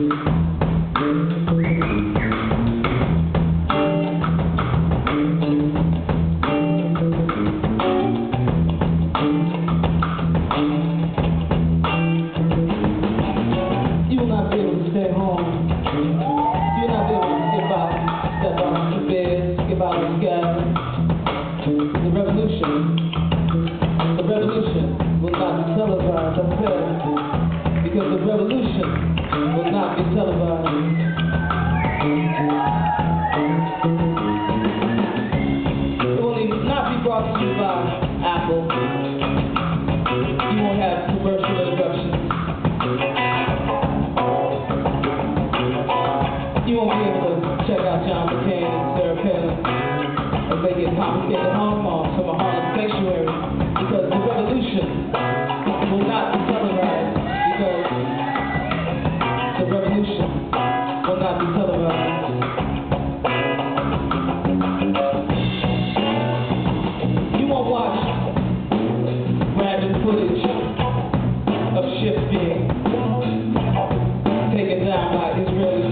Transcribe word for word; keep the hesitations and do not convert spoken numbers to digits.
The revolution, the revolution will not be televised, I said, because the revolution will not be televised. It will not be brought to you by Apple. You won't have commercial interruptions. You won't be able to check out John McCain and Sarah Palin as they get complicated home moms from a Harlem sanctuary, because the revolution will not be televised, because the revolution will not be televised. You won't watch random footage of ships being taken down by Israeli